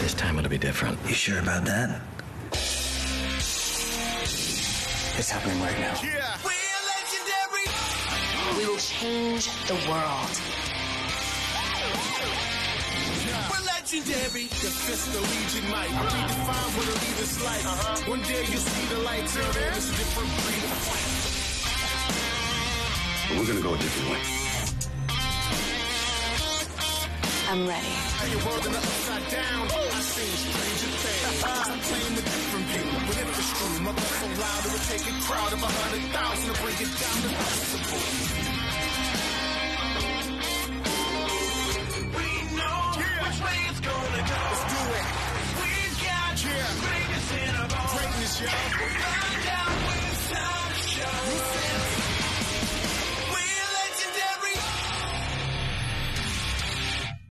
This time it'll be different. You sure about that? It's happening right now. Yeah. We're legendary. We will change the world. We're legendary. The fist of Legion might redefine what a leader's like. One day you'll see the light. Till then, it's a different breed. But we're gonna go a different way. I'm ready. Your world in the upside down. I seen stranger things. I'm playing a different view. But if it's true, my breath so loud it would take a crowd of 100,000 to bring it down to possible. We know which way it's gonna go. Let's do it. We've got greatness in our bones. Greatness, y'all.